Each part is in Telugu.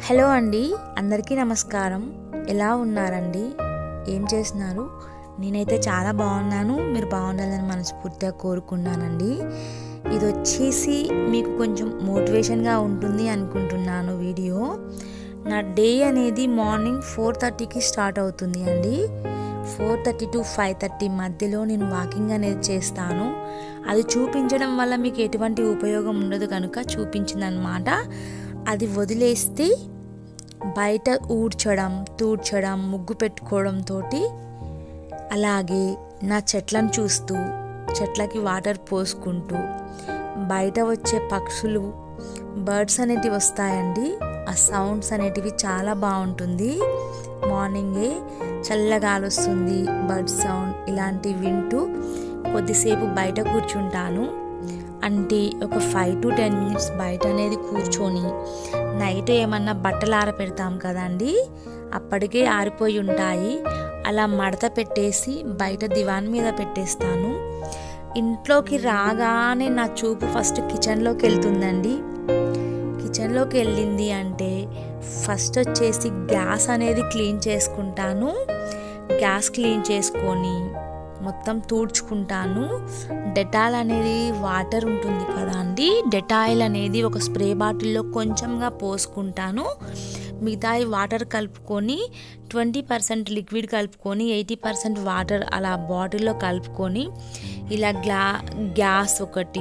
హలో అండి, అందరికీ నమస్కారం. ఎలా ఉన్నారండి? ఏం చేస్తున్నారు? నేనైతే చాలా బాగున్నాను. మీరు బాగుండాలని మనస్ఫూర్తిగా కోరుకున్నానండి. ఇది వచ్చేసి మీకు కొంచెం మోటివేషన్గా ఉంటుంది అనుకుంటున్నాను. వీడియో నా డే అనేది మార్నింగ్ 4:30కి స్టార్ట్ అవుతుంది అండి. 4:30 to 5:30 మధ్యలో నేను వాకింగ్ అనేది చేస్తాను. అది చూపించడం వల్ల మీకు ఎటువంటి ఉపయోగం ఉండదు కనుక చూపించిందనమాట. అది వదిలేస్తే బయట ఊడ్చడం, తూడ్చడం, ముగ్గు పెట్టుకోవడంతో అలాగే నా చెట్లను చూస్తూ చెట్లకి వాటర్ పోసుకుంటూ బయట వచ్చే పక్షులు, బర్డ్స్ అనేటివి వస్తాయండి. ఆ సౌండ్స్ అనేటివి చాలా బాగుంటుంది. మార్నింగే చల్లగాలి వస్తుంది, బర్డ్ సౌండ్ ఇలాంటివి వింటూ కొద్దిసేపు బయట కూర్చుంటాను. అంటే ఒక 5 to 10 minutes బయట అనేది కూర్చొని నైట్ ఏమన్నా బట్టలు ఆరపెడతాం కదండి, అప్పటికే ఆరిపోయి ఉంటాయి. అలా మడత పెట్టేసి బయట దివాన్ మీద పెట్టేస్తాను. ఇంట్లోకి రాగానే నా చూపు ఫస్ట్ కిచెన్లోకి వెళ్తుందండి. కిచెన్లోకి వెళ్ళింది అంటే ఫస్ట్ వచ్చేసి గ్యాస్ అనేది క్లీన్ చేసుకుంటాను. గ్యాస్ క్లీన్ చేసుకొని మొత్తం తూడ్చుకుంటాను. డెటాల్ అనేది వాటర్ ఉంటుంది కదా అండి, డెటాయిల్ అనేది ఒక స్ప్రే బాటిల్లో కొంచెంగా పోసుకుంటాను. మిగతా వాటర్ కలుపుకొని 20% లిక్విడ్ కలుపుకొని 80% వాటర్ అలా బాటిల్లో కలుపుకొని ఇలా గ్యాస్ ఒకటి,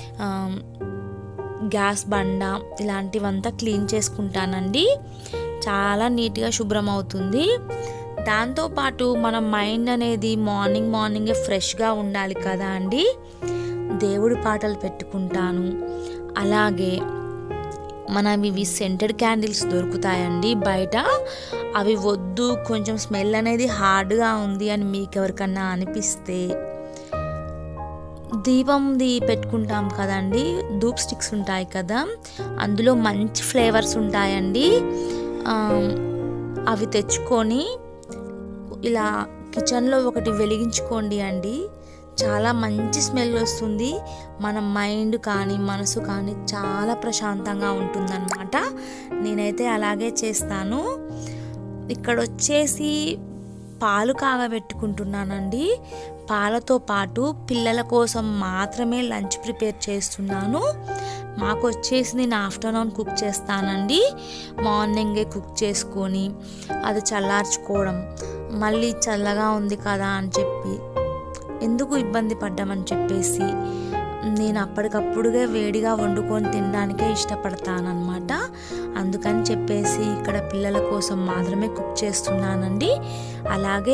గ్యాస్ బండ ఇలాంటివంతా క్లీన్ చేసుకుంటానండి. చాలా నీట్గా శుభ్రం అవుతుంది. దాంతోపాటు మన మైండ్ అనేది మార్నింగే ఫ్రెష్గా ఉండాలి కదా అండి. దేవుడి పాటలు పెట్టుకుంటాను. అలాగే ఇవి సెంటెడ్ క్యాండిల్స్ దొరుకుతాయండి బయట. అవి వద్దు, కొంచెం స్మెల్ అనేది హార్డ్గా ఉంది అని మీకు ఎవరికన్నా అనిపిస్తే దీపంది పెట్టుకుంటాం కదండి, ధూప్ స్టిక్స్ ఉంటాయి కదా, అందులో మంచి ఫ్లేవర్స్ ఉంటాయండి. అవి తెచ్చుకొని ఇలా కిచెన్లో ఒకటి వెలిగించుకోండి అండి. చాలా మంచి స్మెల్ వస్తుంది. మన మైండ్ కానీ మనసు కానీ చాలా ప్రశాంతంగా ఉంటుందన్నమాట. నేనైతే అలాగే చేస్తాను. ఇక్కడ వచ్చేసి పాలు కాగబెట్టుకుంటున్నానండి. పాలతో పాటు పిల్లల కోసం మాత్రమే లంచ్ ప్రిపేర్ చేస్తున్నాను. మాకు వచ్చేసి నేను ఆఫ్టర్నూన్ కుక్ చేస్తానండి. మార్నింగే కుక్ చేసుకొని అది చల్లార్చుకోవడం, మళ్ళీ చల్లగా ఉంది కదా అని చెప్పి ఎందుకు ఇబ్బంది పడ్డామని చెప్పేసి నేను అప్పటికప్పుడుగా వేడిగా వండుకొని తినడానికే ఇష్టపడతానన్నమాట. అందుకని చెప్పేసి ఇక్కడ పిల్లల కోసం మాత్రమే కుక్ చేస్తున్నానండి. అలాగే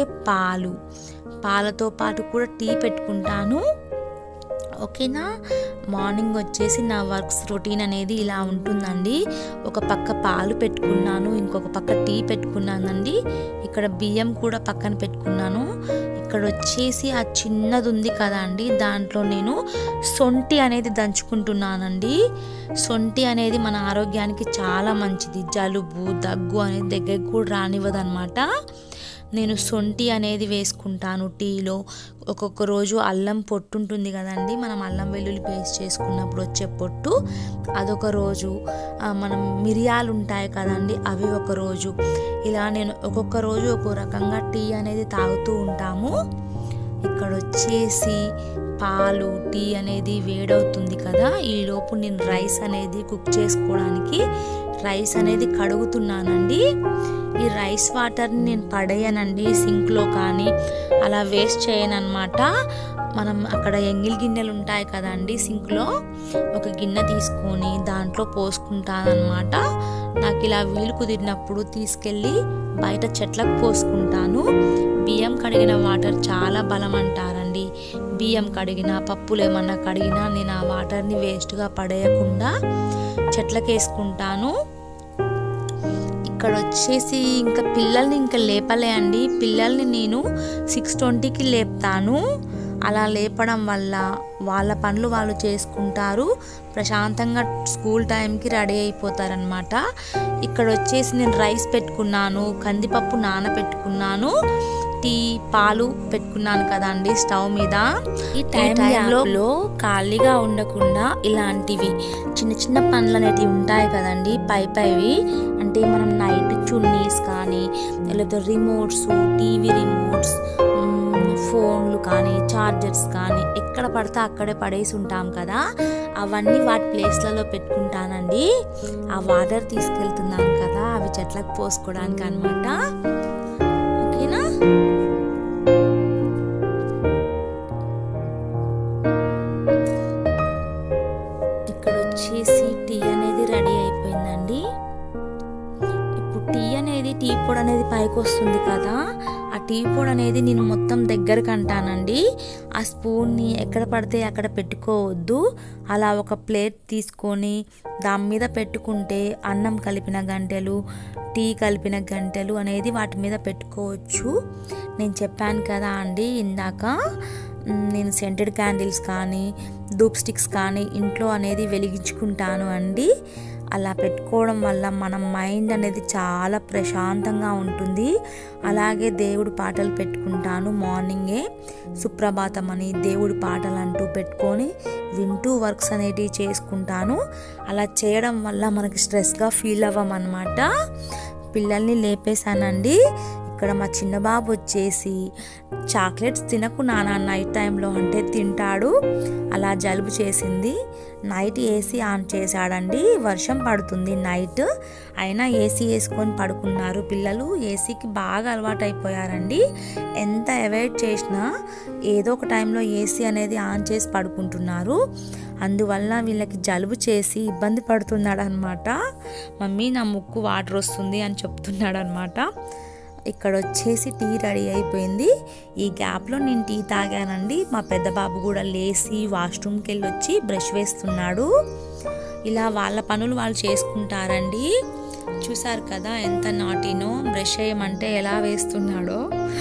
పాలతో పాటు కూడా టీ పెట్టుకుంటాను. ఓకేనా. మార్నింగ్ వచ్చేసి నా వర్క్స్ రొటీన్ అనేది ఇలా ఉంటుందండి. ఒక పక్క పాలు పెట్టుకున్నాను, ఇంకొక పక్క టీ పెట్టుకున్నానండి. ఇక్కడ బియ్యం కూడా పక్కన పెట్టుకున్నాను. ఇక్కడ వచ్చేసి ఆ చిన్నది ఉంది కదా అండి, దాంట్లో నేను సొంటి అనేది దంచుకుంటున్నానండి. సొంటి అనేది మన ఆరోగ్యానికి చాలా మంచిది. జలుబు, దగ్గు అనేది దగ్గరికి కూడా రానివ్వదన్నమాట. నేను సొంటి అనేది వేసుకుంటాను టీలో. ఒక్కొక్క రోజు అల్లం పొట్టు ఉంటుంది కదండి, మనం అల్లం వెల్లుల్లి పేస్ట్ చేసుకున్నప్పుడు వచ్చే పొట్టు, అదొక రోజు. మనం మిరియాలు ఉంటాయి కదండి, అవి ఒక రోజు. ఇలా నేను ఒక్కొక్క రోజు ఒక్కో రకంగా టీ అనేది తాగుతూ ఉంటాము. ఇక్కడ వచ్చేసి పాలు, టీ అనేది వేడవుతుంది కదా, ఈలోపు నేను రైస్ అనేది కుక్ చేసుకోవడానికి రైస్ అనేది కడుగుతున్నానండి. ఈ రైస్ వాటర్ని నేను పడేయనండి సింక్లో కానీ, అలా వేస్ట్ చేయనన్నమాట. మనం అక్కడ ఎంగిల్ గిన్నెలు ఉంటాయి కదండి, సింక్లో ఒక గిన్నె తీసుకొని దాంట్లో పోసుకుంటానన్నమాట. నాకు ఇలా వీలు కుదిరినప్పుడు తీసుకెళ్ళి బయట చెట్లకు పోసుకుంటాను. బియ్యం కడిగిన వాటర్ చాలా బలం అంటారండి. బియ్యం కడిగినా, పప్పులు ఏమన్నా కడిగినా నేను ఆ వాటర్ని వేస్ట్గా పడేయకుండా చెట్లకు వేసుకుంటాను. ఇక్కడ వచ్చేసి ఇంకా పిల్లల్ని లేపలే అండి. పిల్లల్ని నేను 6:20కి లేపుతాను. అలా లేపడం వల్ల వాళ్ళ పనులు వాళ్ళు చేసుకుంటారు, ప్రశాంతంగా స్కూల్ టైంకి రెడీ అయిపోతారనమాట. ఇక్కడ వచ్చేసి నేను రైస్ పెట్టుకున్నాను, కందిపప్పు నానబెట్టుకున్నాను, టీ పాలు పెట్టుకున్నాను కదండి స్టవ్ మీద. ఈ టైంలో ఖాళీగా ఉండకుండా ఇలాంటివి చిన్న చిన్న పనులు అనేటివి ఉంటాయి కదండి, పైవి. అంటే మనం నైట్ చున్నీస్ కానీ, లేకపోతే రిమోట్స్, టీవీ రిమోట్స్, ఫోన్లు కానీ, చార్జర్స్ కానీ ఎక్కడ పడితే అక్కడే పడేసి ఉంటాం కదా, అవన్నీ వాటి ప్లేస్లలో పెట్టుకుంటానండి. ఆ వాటర్ తీసుకెళ్తున్నాను కదా, అవి చెట్లకు పోసుకోవడానికి అన్నమాట. ఓకేనా? ఇక్కడ వచ్చేసి టీ అనేది రెడీ అయిపోయిందండి. ఇప్పుడు టీ పొడి అనేది పైకి వస్తుంది కదా, ఆ టీ పొడి అనేది నేను మొత్తం దగ్గరకు అంటానండి. ఆ స్పూన్ని ఎక్కడ పడితే అక్కడ పెట్టుకోవద్దు. అలా ఒక ప్లేట్ తీసుకొని దాని మీద పెట్టుకుంటే అన్నం కలిపిన గంటెలు, టీ కలిపిన గంటెలు అనేది వాటి మీద పెట్టుకోవచ్చు. నేను చెప్పాను కదా అండి ఇందాక, నేను సెంటెడ్ క్యాండిల్స్ కానీ, ధూప్ స్టిక్స్ కానీ ఇంట్లో అనేది వెలిగించుకుంటాను అండి. అలా పెట్టుకోవడం వల్ల మన మైండ్ అనేది చాలా ప్రశాంతంగా ఉంటుంది. అలాగే దేవుడి పాటలు పెట్టుకుంటాను. మార్నింగే సుప్రభాతం అని దేవుడి పాటలు అంటూ పెట్టుకొని వింటూ వర్క్స్ అనేటివి చేసుకుంటాను. అలా చేయడం వల్ల మనకి స్ట్రెస్గా ఫీల్ అవ్వమన్నమాట. పిల్లల్ని లేపేశానండి. ఇక్కడ మా చిన్న బాబు వచ్చేసి చాక్లెట్స్ తినకు నాన్న నైట్ టైంలో అంటే తింటాడు. అలా జలుబు చేసింది. నైట్ ఏసీ ఆన్ చేశాడండి. వర్షం పడుతుంది నైట్, అయినా ఏసీ వేసుకొని పడుకున్నారు పిల్లలు. ఏసీకి బాగా అలవాటు అయిపోయారండి. ఎంత అవాయిడ్ చేసినా ఏదో ఒక టైంలో ఏసీ అనేది ఆన్ చేసి పడుకుంటున్నారు. అందువల్ల వీళ్ళకి జలుబు చేసి ఇబ్బంది పడుతున్నాడు అనమాట. మమ్మీ నా ముక్కు వాటర్ వస్తుంది అని చెప్తున్నాడు అనమాట. ఇక్కడ వచ్చేసి టీ రెడీ అయిపోయింది. ఈ గ్యాప్లో నేను టీ తాగానండి. మా పెద్ద బాబు కూడా లేచి వాష్రూమ్కి వెళ్ళి వచ్చి బ్రష్ వేస్తున్నాడు. ఇలా వాళ్ళ పనులు వాళ్ళు చేసుకుంటారండి. చూసారు కదా ఎంత నాటినో, బ్రష్ వేయమంటే ఎలా వేస్తున్నాడో.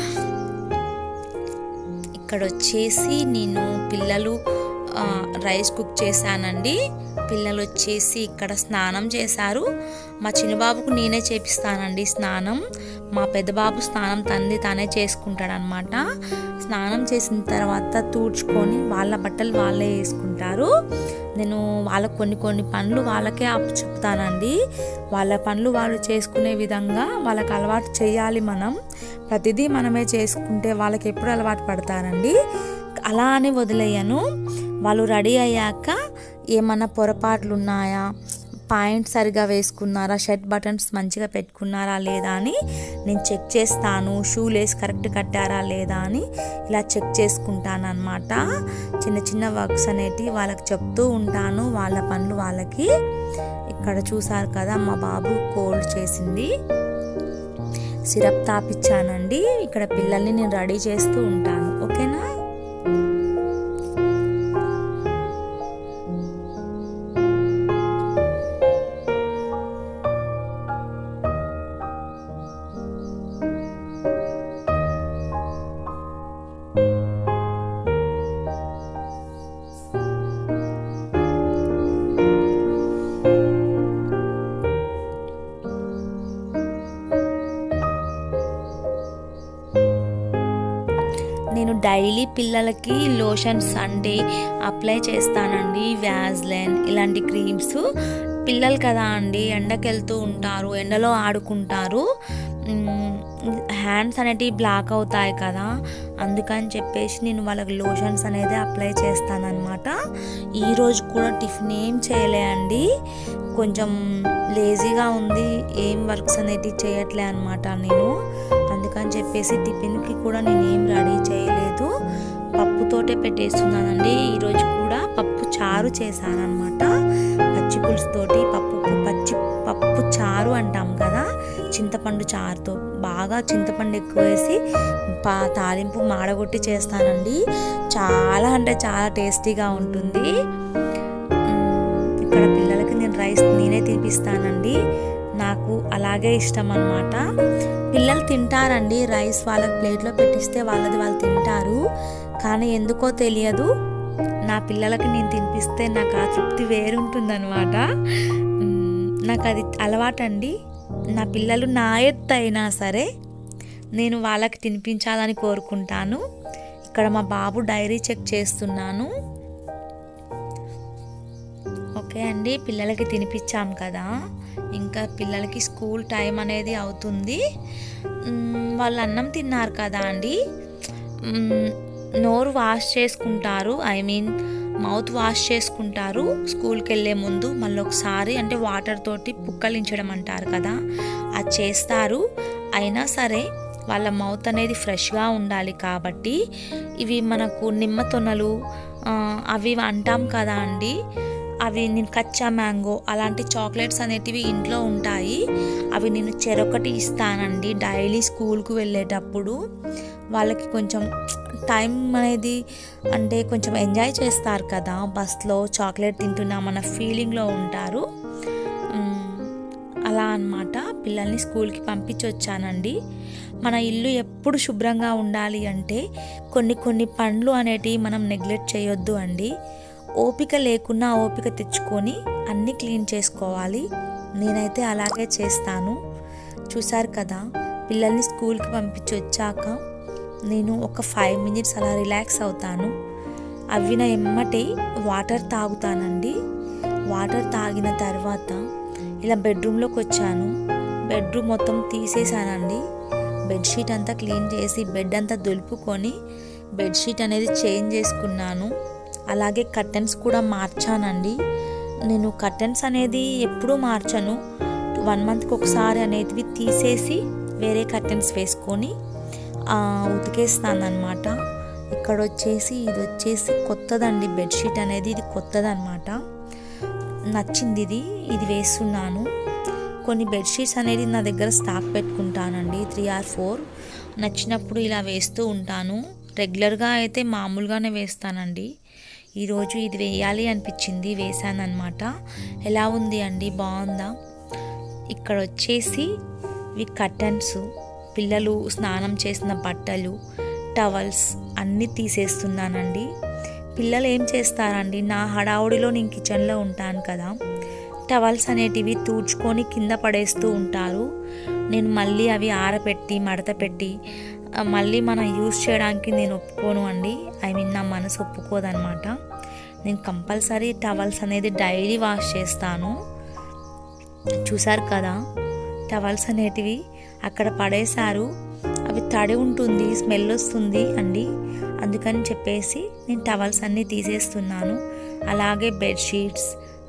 ఇక్కడ వచ్చేసి నేను పిల్లలు రైస్ కుక్ చేశానండి. పిల్లలు వచ్చేసి ఇక్కడ స్నానం చేశారు. మా చిన్నబాబుకు నేనే చేపిస్తానండి స్నానం. మా పెద్ద బాబు స్నానం తానే చేసుకుంటాడు అనమాట. స్నానం చేసిన తర్వాత తూడ్చుకొని వాళ్ళ బట్టలు వాళ్ళే వేసుకుంటారు. నేను వాళ్ళకు కొన్ని పనులు వాళ్ళకే చెప్తానండి. వాళ్ళ పనులు వాళ్ళు చేసుకునే విధంగా వాళ్ళకి అలవాటు చేయాలి. మనం ప్రతిదీ మనమే చేసుకుంటే వాళ్ళకి ఎప్పుడు అలవాటు పడతారండి. అలా అని వదిలేయను. వాళ్ళు రెడీ అయ్యాక ఏమన్నా పొరపాట్లు ఉన్నాయా, పాయింట్ సరిగా వేసుకున్నారా, షర్ట్ బటన్స్ మంచిగా పెట్టుకున్నారా లేదా అని నేను చెక్ చేస్తాను. షూ లేస్ కరెక్ట్ కట్టారా లేదా అని ఇలా చెక్ చేసుకుంటాను అన్నమాట. చిన్న వర్క్స్ అనేటివి వాళ్ళకి చెప్తూ ఉంటాను, వాళ్ళ పనులు వాళ్ళకి. ఇక్కడ చూసారు కదా మా బాబు కోల్డ్ చేసింది, సిరప్ తాపిచ్చానండి. ఇక్కడ పిల్లల్ని నేను రెడీ చేస్తూ ఉంటాను. ఓకేనా? నేను డైలీ పిల్లలకి లోషన్స్ అంటే అప్లై చేస్తానండి. వ్యాజ్లైన్ ఇలాంటి క్రీమ్స్. పిల్లలు కదా అండి, ఎండకి వెళ్తూ ఉంటారు, ఎండలో ఆడుకుంటారు, హ్యాండ్స్ అనేటివి బ్లాక్ అవుతాయి కదా, అందుకని చెప్పేసి నేను వాళ్ళకి లోషన్స్ అనేది అప్లై చేస్తానన్నమాట. ఈరోజు కూడా టిఫిన్ ఏం చేయలే అండి, కొంచెం లేజీగా ఉంది, ఏం వర్క్స్ అనేటివి చేయట్లే అనమాట నేను. అందుకని చెప్పేసి టిఫిన్కి కూడా నేను ఏం రెడీ చేయలేదు, పప్పుతోటే పెట్టేస్తున్నానండి. ఈరోజు కూడా పప్పు చారు చేశానమాట. పచ్చి పులుసుతోటి పప్పు చారు అంటాం కదా, చింతపండు చారుతో బాగా చింతపండు ఎక్కువ వేసి తాలింపు మాడగొట్టి చేస్తానండి. చాలా అంటే చాలా టేస్టీగా ఉంటుంది. ఇక్కడ పిల్లలకి నేను రైస్ నేనే తినిపిస్తానండి, నాకు అలాగే ఇష్టం అన్నమాట. పిల్లలు తింటారండి రైస్, వాళ్ళకి ప్లేట్లో పెట్టిస్తే వాళ్ళది వాళ్ళు తింటారు. కానీ ఎందుకో తెలియదు, నా పిల్లలకి నేను తినిపిస్తే నాకు ఆ తృప్తి వేరుంటుందన్నమాట. నాకు అది అలవాటండి. నా పిల్లలు నా ఎత్తు అయినా సరే నేను వాళ్ళకి తినిపించాలని కోరుకుంటాను. ఇక్కడ మా బాబు డైరీ చెక్ చేస్తున్నాను. ఓకే అండి, పిల్లలకి తినిపించాం కదా, ఇంకా పిల్లలకి స్కూల్ టైం అనేది అవుతుంది. వాళ్ళు అన్నం తిన్నారు కదా అండి, నోరు వాష్ చేసుకుంటారు, మౌత్ వాష్ చేసుకుంటారు స్కూల్కి వెళ్ళే ముందు. మళ్ళీ ఒకసారి అంటే వాటర్ తోటి పుక్కలించడం అంటారు కదా, అది చేస్తారు. అయినా సరే వాళ్ళ మౌత్ అనేది ఫ్రెష్గా ఉండాలి కాబట్టి ఇవి మనకు నిమ్మ తొనలు అవి అంటాం కదా అండి, అవి నేను కచ్చా మ్యాంగో అలాంటి చాక్లెట్స్ అనేటివి ఇంట్లో ఉంటాయి. అవి నేను చెరొకటి ఇస్తానండి డైలీ స్కూల్కి వెళ్ళేటప్పుడు. వాళ్ళకి కొంచెం టైం అనేది అంటే కొంచెం ఎంజాయ్ చేస్తారు కదా, బస్లో చాక్లెట్ తింటున్నామన్న ఫీలింగ్లో ఉంటారు. అలా అన్నమాట పిల్లల్ని స్కూల్కి పంపించి వచ్చానండి. మన ఇల్లు ఎప్పుడు శుభ్రంగా ఉండాలి అంటే కొన్ని పనులు అనేటివి మనం నెగ్లెక్ట్ చేయొద్దు అండి. ఓపిక లేకున్నా ఓపిక తెచ్చుకొని అన్నీ క్లీన్ చేసుకోవాలి. నేనైతే అలాగే చేస్తాను. చూసారు కదా, పిల్లల్ని స్కూల్కి పంపించి వచ్చాక నేను ఒక 5 minutes అలా రిలాక్స్ అవుతాను. అవిన ఎమ్మటే వాటర్ తాగుతానండి. వాటర్ తాగిన తర్వాత ఇలా బెడ్రూమ్లోకి వచ్చాను. బెడ్రూమ్ మొత్తం తీసేసానండి. బెడ్షీట్ అంతా క్లీన్ చేసి బెడ్ అంతా దులుపుకొని బెడ్షీట్ అనేది చేంజ్ చేసుకున్నాను. అలాగే కర్టెన్స్ కూడా మార్చానండి. నేను కర్టెన్స్ అనేది ఎప్పుడూ మార్చను, 1 monthకి ఒకసారి అనేటివి తీసేసి వేరే కర్టెన్స్ వేసుకొని ఉతికేస్తాను అన్నమాట. ఇక్కడ వచ్చేసి ఇది వచ్చేసి కొత్తదండి, బెడ్షీట్ అనేది ఇది కొత్తదన్నమాట. నచ్చింది ఇది వేస్తున్నాను. కొన్ని బెడ్షీట్స్ అనేది నా దగ్గర స్టాక్ పెట్టుకుంటానండి, 3 or 4 నచ్చినప్పుడు ఇలా వేస్తూ ఉంటాను. రెగ్యులర్గా అయితే మామూలుగానే వేస్తానండి. ఈరోజు ఇది వేయాలి అనిపించింది, వేసానన్నమాట. ఎలా ఉంది అండి, బాగుందా? ఇక్కడ వచ్చేసి ఇవి కర్టన్స్, పిల్లలు స్నానం చేసిన బట్టలు, టవల్స్ అన్నీ తీసేస్తున్నానండి. పిల్లలు ఏం చేస్తారండి, నా హడావుడిలో నేను కిచెన్లో ఉంటాను కదా, టవల్స్ అనేటివి తూడ్చుకొని కింద పడేస్తూ ఉంటారు. నేను మళ్ళీ అవి ఆరబెట్టి మడత పెట్టి మళ్ళీ మనం యూజ్ చేయడానికి నేను ఒప్పుకోను అండి. నా మనసు ఒప్పుకోదన్నమాట. నేను కంపల్సరీ టవల్స్ అనేది డైలీ వాష్ చేస్తాను. చూసారు కదా, టవల్స్ అనేటివి అక్కడ పడేశారు. అవి తడి ఉంటుంది, స్మెల్ వస్తుంది అండి, అందుకని చెప్పేసి నేను టవల్స్ అన్నీ తీసేస్తున్నాను. అలాగే బెడ్షీట్స్,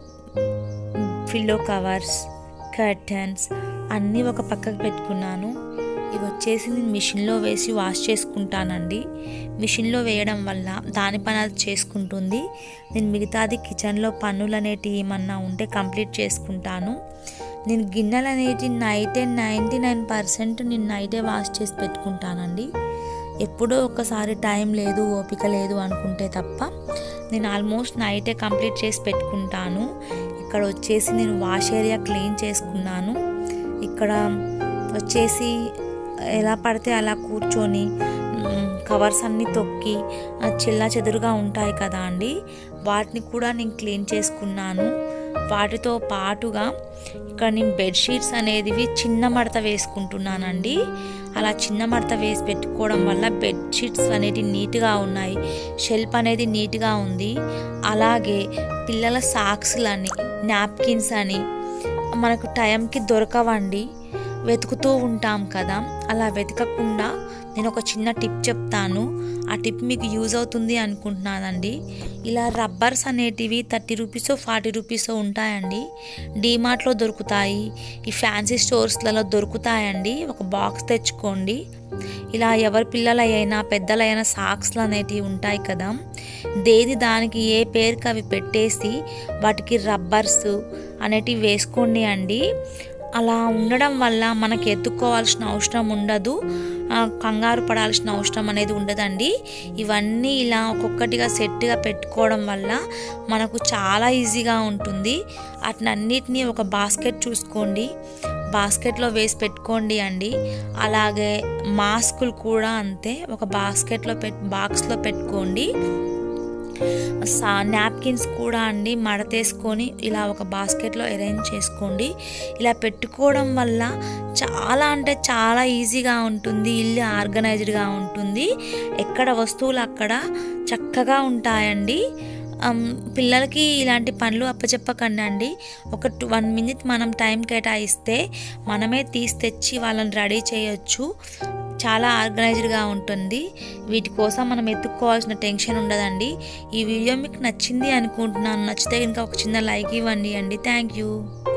పిల్లో కవర్స్, కర్టన్స్ అన్నీ ఒక పక్కకు పెట్టుకున్నాను. ఇవి వచ్చేసి నేను మిషన్లో వేసి వాష్ చేసుకుంటానండి. మిషన్లో వేయడం వల్ల దాని పని అది చేసుకుంటుంది. నేను మిగతాది కిచెన్లో పనులు అనేటివి ఏమన్నా ఉంటే కంప్లీట్ చేసుకుంటాను. నేను గిన్నెలు అనేవి నైటే 99% నేను నైటే వాష్ చేసి పెట్టుకుంటానండి. ఎప్పుడో ఒకసారి టైం లేదు, ఓపిక లేదు అనుకుంటే తప్ప నేను ఆల్మోస్ట్ నైటే కంప్లీట్ చేసి పెట్టుకుంటాను. ఇక్కడ వచ్చేసి నేను వాష్ ఏరియా క్లీన్ చేసుకున్నాను. ఇక్కడ వచ్చేసి ఎలా పడితే అలా కూర్చొని కవర్స్ అన్నీ తొక్కి చెల్లా చెదురుగా ఉంటాయి కదా అండి, వాటిని కూడా నేను క్లీన్ చేసుకున్నాను. వాటితో పాటుగా ఇక్కడ నేను బెడ్షీట్స్ అనేవి చిన్న మడత వేసుకుంటున్నానండి. అలా చిన్న మడత వేసి పెట్టుకోవడం వల్ల బెడ్షీట్స్ అనేవి నీట్గా ఉన్నాయి, షెల్ఫ్ అనేది నీట్గా ఉంది. అలాగే పిల్లల సాక్స్లని, నాప్కిన్స్ అని మనకు టైంకి దొరకవండి, వెతుకుతూ ఉంటాం కదా. అలా వెతకకుండా నేను ఒక చిన్న టిప్ చెప్తాను, ఆ టిప్ మీకు యూజ్ అవుతుంది అనుకుంటున్నానండి. ఇలా రబ్బర్స్ అనేటివి 30 రూపీస్ 40 రూపీస్ ఉంటాయండి. డీమార్ట్లో దొరుకుతాయి, ఈ ఫ్యాన్సీ స్టోర్స్లలో దొరుకుతాయండి. ఒక బాక్స్ తెచ్చుకోండి. ఇలా ఎవరి పిల్లలైనా పెద్దలైనా సాక్స్లు అనేటివి ఉంటాయి కదా, దేని దానికి ఏ పేరుకి అవి పెట్టేసి వాటికి రబ్బర్స్ అనేటివి వేసుకోండి అండి. అలా ఉండడం వల్ల మనకి ఎత్తుక్కోవాల్సిన అవసరం ఉండదు, కంగారు పడాల్సిన అవసరం అనేది ఉండదండి. ఇవన్నీ ఇలా ఒక్కొక్కటిగా సెట్గా పెట్టుకోవడం వల్ల మనకు చాలా ఈజీగా ఉంటుంది. వాటినన్నిటినీ ఒక బాస్కెట్ చూసుకోండి, బాస్కెట్లో వేసి పెట్టుకోండి అండి. అలాగే మాస్కులు కూడా అంతే, ఒక బాక్స్లో పెట్టుకోండి. నాప్కిన్స్ కూడా అండి మడతేసుకొని ఇలా ఒక బాస్కెట్లో అరేంజ్ చేసుకోండి. ఇలా పెట్టుకోవడం వల్ల చాలా అంటే చాలా ఈజీగా ఉంటుంది, ఇల్లు ఆర్గనైజ్డ్గా ఉంటుంది, ఎక్కడ వస్తువులు అక్కడ చక్కగా ఉంటాయండి. పిల్లలకి ఇలాంటి పనులు అప్పచెప్పకండి అండి. ఒక 1 మినిట్ మనం టైం కేటాయిస్తే మనమే తీసి తెచ్చి వాళ్ళని రెడీ చేయొచ్చు. చాలా ఆర్గనైజ్డ్గా ఉంటుంది. వీటి కోసం మనం ఎత్తుక్కోవాల్సిన టెన్షన్ ఉండదండి. ఈ వీడియో మీకు నచ్చింది అనుకుంటున్నాను. నచ్చితే కనుక ఒక చిన్న లైక్ ఇవ్వండి అండి. Thank you.